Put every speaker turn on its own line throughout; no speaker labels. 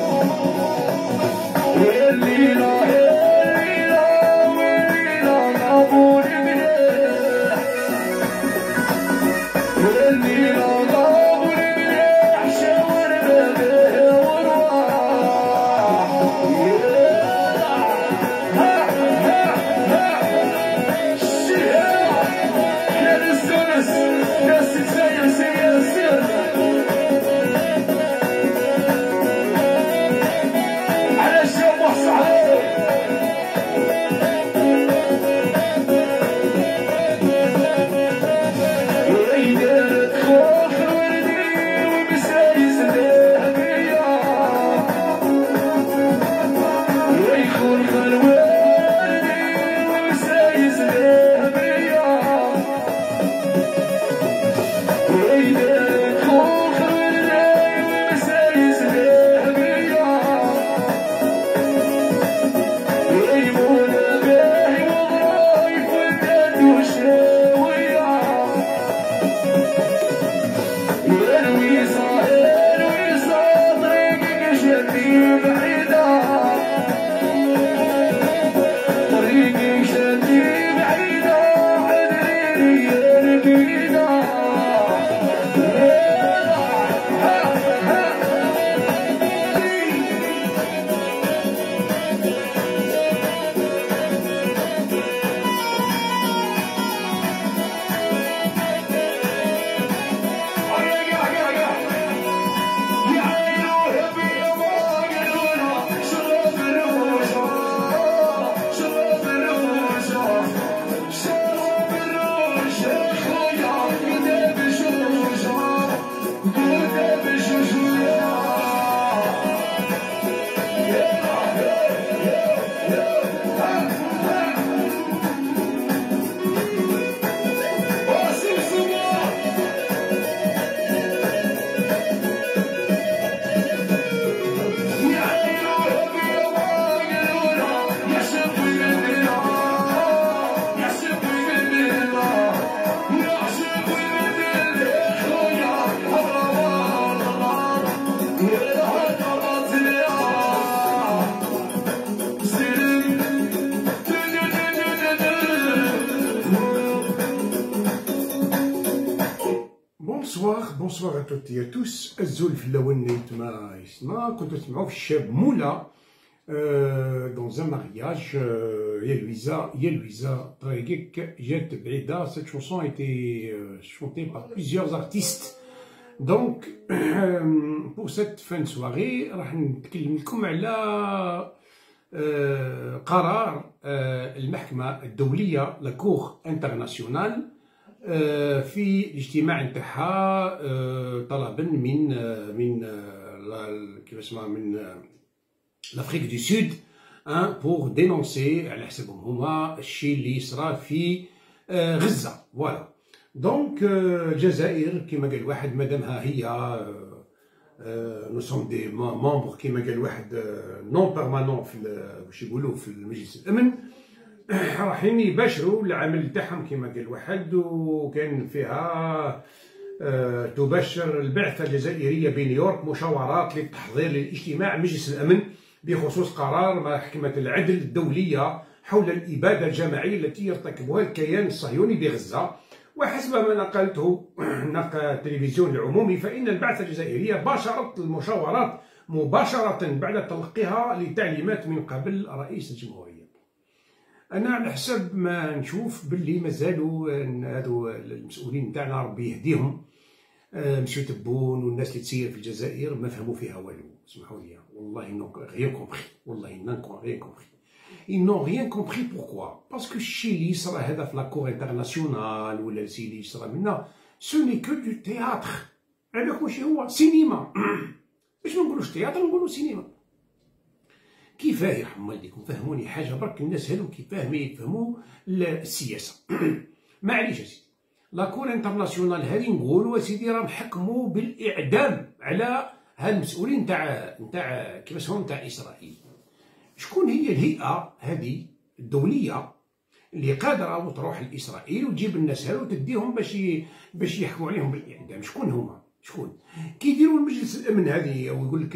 بونسوار اتوتي توس. الزول في الاول نيت ما يسمع كنتو تسمعوا في الشاب مولا دون زان مارياج. يا لويزا طريقك جات بعيده. سيت شونسون ايتي شونتي بار بليزيور ارتيست. دونك بور سيت فان سواري راح نتكلم لكم على قرار المحكمه الدوليه لا كور انترناسيونال في الاجتماع نتاعها طلبا من كيف اسمها من لافريك دو سود بور دينونسي على حسابهم هما الشيء اللي صرا في غزه. فوالا دونك الجزائر كما قال واحد مادامها هي نو سوم دي ممبر كما قال واحد نون بيرمانون في واش يقولوا في المجلس الامن رايحين يباشروا العمل تاعهم كما قال واحد. وكان فيها تبشر البعثه الجزائريه بنيويورك مشاورات للتحضير للاجتماع مجلس الامن بخصوص قرار محكمه العدل الدوليه حول الاباده الجماعيه التي يرتكبها الكيان الصهيوني بغزه. وحسب ما نقلته التلفزيون العمومي فإن البعثة الجزائرية باشرت المشاورات مباشرة بعد تلقيها لتعليمات من قبل رئيس الجمهورية. أنا على حسب ما نشوف باللي مازالوا هادو المسؤولين تاعنا ربي يهديهم مسيو تبون والناس اللي تسير في الجزائر ما فهموا فيها والو. اسمحوا لي والله نون غيان كومبري، والله نون غيان كومبري. Ils n'ont rien compris. Pourquoi? Parce que chez اللي يصرا هذا في لاكور انترناسيونال ولا الشيء اللي يصرا منا ce n'est que du théâtre. على واش هو سينما. باش ما نقولوش تياتر نقولو سينما. كيفاه يرحم والديكم فهموني حاجه برك الناس هادو كيفاه ما يفهموا السياسه. معليش اسيدي لاكور انترناسيونال هذه نقولوا اسيدي راهم حكموا بالاعدام على هالمسؤولين نتاع كيفاش هم نتاع اسرائيل. شكون هي الهيئة هذه الدولية اللي قادرة وتروح لإسرائيل وتجيب الناس هذو وتديهم باش يحكموا عليهم بالإعدام؟ شكون هما؟ شكون؟ كي يديروا المجلس الأمن هذه ويقول لك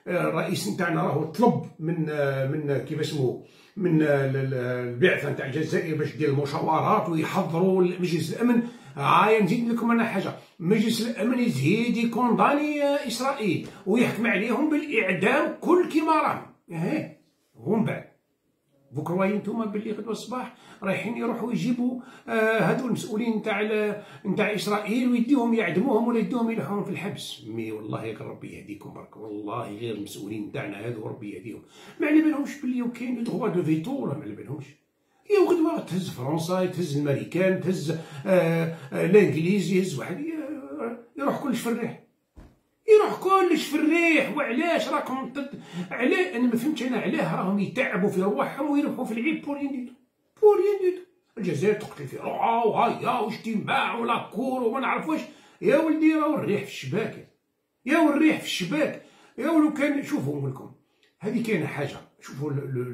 الرئيس نتاعنا راهو طلب من كيف اسمه من البعثه نتاع الجزائر باش دير المشاورات ويحضروا مجلس الامن. نزيد لكم انا حاجه، مجلس الامن يزيد يكونداني اسرائيل ويحكم عليهم بالاعدام كل كيما راهم. ومن بعد بكره نتوما باللي غدوه الصباح رايحين يروحوا يجيبوا هذو المسؤولين نتاع اسرائيل ويديهم يعدموهم ولا يديهم يلحقوهم في الحبس. مي والله غير ربي يهديكم برك، والله غير المسؤولين نتاعنا هذو ربي يهديهم. ما على بالهمش باللي كاين دغوا دو فيتو، ولا ما على بالهمش. يا غدوه تهز فرنسا، تهز الامريكان، تهز الانجليز، يهز واحد يروح كلش في الريح، يروح كلش في الريح. وعلاش راكم علاه؟ انا ما فهمتش انا علاه راهم يتعبوا في رواحهم ويروحوا في العيد بورين ديتو. الجزائر تقتل في روحها وهيا واجتماع ولا كور وما نعرف واش. يا ولدي راهو الريح في الشباك، يا والريح في الشباك. يا ولو كان شوفوا نقول لكم هذه كاينه حاجه. شوفوا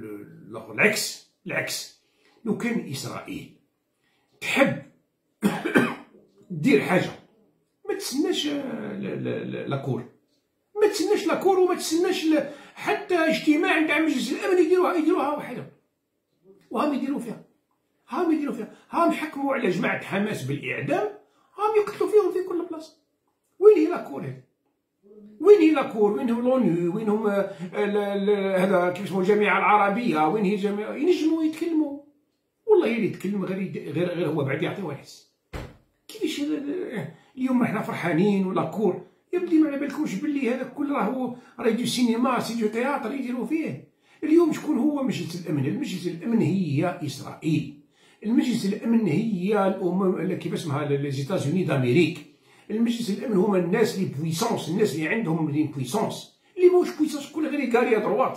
العكس لو كان اسرائيل تحب دير حاجه ما تسناش لاكور، ما تسناش لاكور وما تسناش حتى اجتماع نتاع مجلس الامن يديروها وحدهم. وهم يديروا فيها، هم حكموا على جماعه حماس بالاعدام، هم يقتلوا فيهم في كل بلاصه. وين هي لاكور هذه؟ وين هي لاكور؟ وينهم لونو؟ وينهم هذا كيف اسمه الجامعه العربيه؟ وين هي الجامعه؟ ينجموا يتكلموا والله اللي يتكلم غير هو بعد يعطيوه الحس. كيفاش اليوم احنا فرحانين ولا كور؟ يا بلي ما على بالكمش باللي هذا كل راه يدير سينما سيديو تياتر يديروا فيه. اليوم شكون هو مجلس الامن؟ المجلس الامن هي اسرائيل، المجلس الامن هي الامم كيف اسمها لي زيتازوني دامريك. المجلس الامن هما الناس لي بويسونس، الناس اللي عندهم لي بويسونس، اللي ماهوش بويسونس كل غير يقاري ادروات،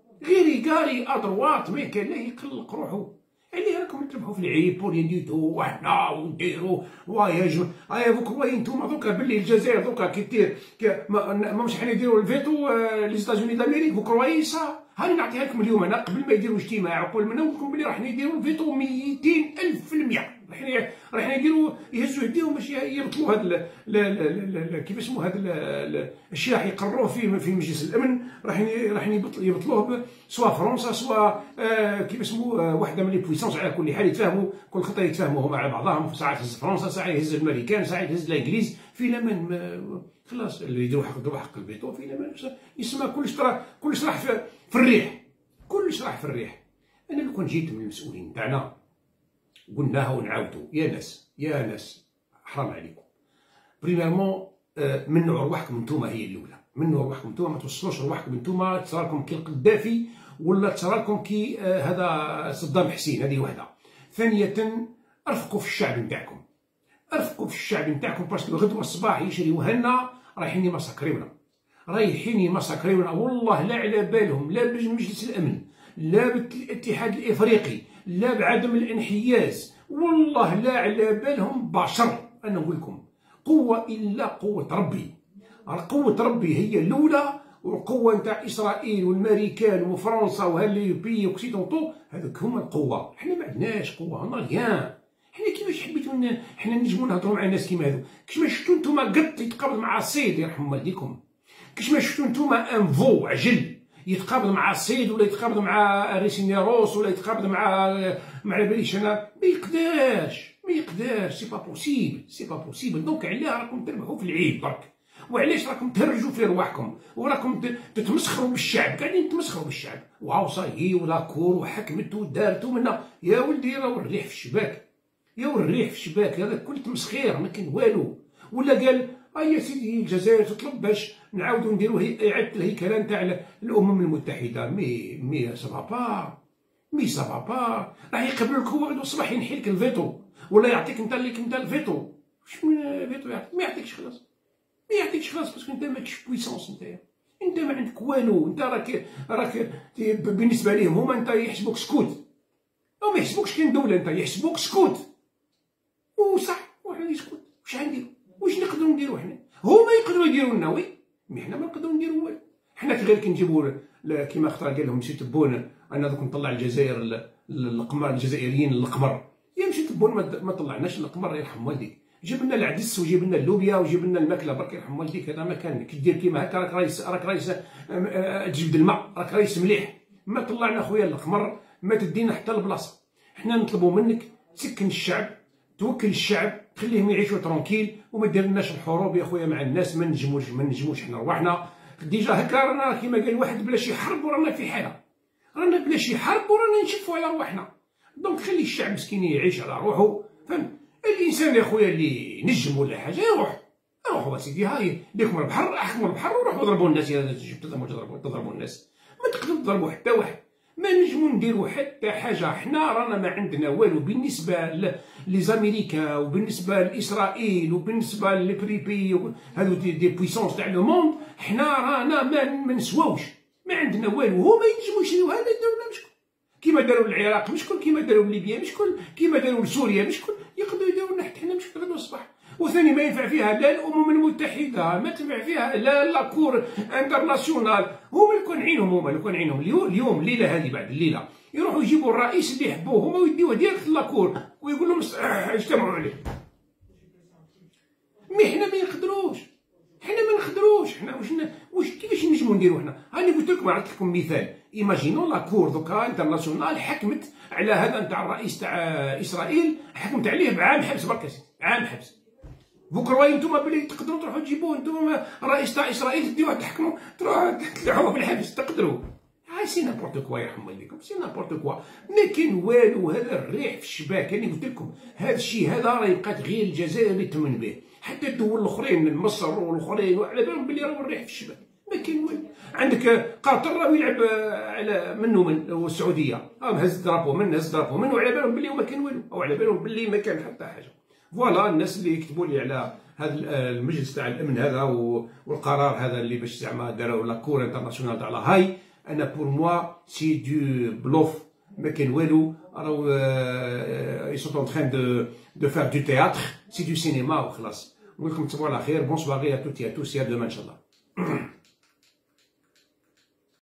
ما كان لا يقلق روحو. اللي راكم تربحوا في العيب بورين ديتو وحنا ونديرو وايا دوك وايا نتوما دوكا باللي الجزائر دوكا كي دير ماهمش حنا نديرو الفيتو لي زيتازوني دامريك بكرويسا. هاني نعطيها لكم اليوم انا قبل ما يديروا اجتماع قبل ما نقولكم بلي راح نديروا الفيتو 200,000%. راح نديروا يهزوا يديهم باش يبطلوا هذا كيف اسمه هذا الشيء راح يقرروه في مجلس الامن. راح يبطلوه سواء فرنسا سواء كيف اسمه واحده من لي بويسونس. على كل حال يتفاهموا كل خطه يتفاهموا مع بعضهم. ساعات يهز فرنسا، ساعات يهز الامريكان، ساعات يهز الانجليز. في الامان خلاص اللي يديروا حق الفيتو في الامان يسمى كلش راح في الريح، كلش راح في الريح. انا لو كان جيت من المسؤولين تاعنا قلناها ونعاودوا، يا ناس حرام عليكم. بريميرمون منوا رواحكم نتوما، هي الاولى. منوا رواحكم نتوما، ما توصلوش رواحكم نتوما تصرالكم كي القذافي ولا تصرالكم كي هذا صدام حسين. هذه وحده. ثانيه ارفقوا في الشعب نتاعكم، باسكو غدوه الصباح يشريو هنا رايحين يمسكريونا، والله لا على بالهم لا بمجلس الامن لا بالاتحاد الافريقي لا بعدم الانحياز، والله لا على بالهم بشر. انا نقول لكم قوه الا قوه ربي، قوه ربي هي الاولى، والقوه نتاع اسرائيل والامريكان وفرنسا وهاللي بي اوكسيدونتو هذوك هما القوه. حنا ما عندناش قوه، هنا ريان. حنا كيفاش حبيتو حنا نجمو نهضرو مع الناس كيما هذو؟ كيش ما شفتو نتوما قط يتقابل مع الصيد يرحم والديكم؟ كيش ما شفتو نتوما ان فو عجل يتقابل مع الصيد ولا يتقابل مع ريسينيروس ولا يتقابل مع باليش انا؟ ما يقدرش سي با بوسيبل. دونك علاه راكم تربحوا في العيب برك؟ وعلاش راكم تهرجوا في رواحكم وراكم تتمسخروا بالشعب؟ قاعدين تمسخروا بالشعب. وعوصايي ولا كور وحكمت ودارتو منا. يا ولدي راهو الريح في الشباك، هذا كل تمسخير ما كاين والو. ولا قال يا سيدي الجزائر تطلب باش نعاودو نديرو اعاده الهيكله نتاع الامم المتحده. مي سافا با راح يقبلوا لك هو غدوه الصباح ينحي لك الفيتو ولا يعطيك انت الفيتو. واش من فيتو يعطيك؟ ما يعطيكش خلاص باسكو انت ماكش بويسونس. انت ما عندك والو. انت راك بالنسبه ليهم هما انت يحسبوك سكوت، او ما يحسبوكش كاين دوله، انت يحسبوك سكوت. وصح وحنا نسكت. واش غنديرو؟ واش نقدروا نديرو حنا؟ هما يقدروا يديروا لنا وي، مي حنا ما نقدروا نديرو والو. حنا غير كي نجيبوا كيما خطره قال لهم مشي تبون انا دوك نطلع الجزائر القمر، الجزائريين للقمر. يا مشي تبون ما طلعناش القمر يرحم والديك. جيب لنا العدس وجيب لنا اللوبيا وجيب لنا الماكله برك يرحم والديك. هذا ما كان كي دير كيما هكا راك رايس تجبد الماء، راك رايس مليح. ما طلعنا خويا القمر، ما تدينا حتى البلاصه. حنا نطلبوا منك تسكن الشعب، توكل الشعب، تخليهم يعيشوا ترونكيل، وما ديرلناش الحروب يا خويا مع الناس. ما نجموش حنا رواحنا ديجا هكا. رانا كيما قال واحد بلاش يحرب ورانا في حاله، رانا بلاش يحرب ورانا نشفوا على رواحنا. دونك خلي الشعب مسكين يعيش على روحه، فهمت؟ الانسان يا خويا اللي نجم ولا حاجه روحوا سيدي، هاي ليكم البحر، احكموا البحر وروحوا ضربوا الناس. اذا تضربوا الناس ما تقدروا تضربوا حتى واحد. ما نجمو نديرو حتى حاجه. حنا رانا ما عندنا والو بالنسبه لزاميريكا وبالنسبه لاسرائيل وبالنسبه للبريبي هذو دي بويسونس تاع لو موند. حنا رانا ما نسواوش، ما عندنا والو. هما ينجمو يشريو هذا يديروا لنا مشكل كيما داروا للعراق، مشكل كيما داروا لليبيا، مشكل كيما داروا لسوريا، مشكل يقدروا يديروا لنا حتى حنا مشكل غدوه الصباح. وثاني ما ينفع فيها لا الامم المتحده، ما تنفع فيها لا لاكور انترناسيونال. هما اللي كون عينهم، هما اللي كون عينهم. اليوم الليله هذه بعد الليله يروحوا يجيبوا الرئيس اللي يحبوه هما ويديوه ديريكت لاكور ويقول لهم اجتمعوا عليه. مي حنا ما نقدروش، حنا ما نقدروش. حنا واش كيفاش نجمو نديرو حنا؟ هاني قلت لكم، عطيت لكم مثال. ايماجينو لاكور دوكا انترناسيونال حكمت على هذا نتاع الرئيس تاع اسرائيل، حكمت عليه بعام حبس برك، عام حبس. فو كروي نتوما بلي تقدروا تروحوا تجيبوه نتوما الرئيس تاع اسرائيل تديوه تحكموا تروحوا تلعبوه في الحبس تقدروا؟ هاي سي نابورت كوا يرحم والديكم، سي نابورت كوا. ما كاين والو. هذا الريح في الشباك. انا قلت لكم هذا الشيء هذا راه بقات غير الجزائر اللي تمن به، حتى الدول الاخرين من مصر والاخرين وعلى بالهم بلي راهو الريح في الشباك. ما كاين والو. عندك قطر راه يلعب على منه من والسعوديه، هز درابو من هز درابو من، وعلى بالهم بلي ما كان والو، او على بالهم بلي ما كان حتى حاجه. فوالا الناس اللي يكتبوا لي على هذا المجلس تاع الامن هذا والقرار هذا اللي باش زعما داروا لا كور انترناسيونال تاع لاهاي، انا بور موا سي دو بلوف. ما كان والو. راهو اي سون اون ترين دو فار دو تياتر، سي دو سينما وخلاص. نقول لكم تصبحوا على خير. بون سواري ا توتي ا توس، يا دوما ان شاء الله.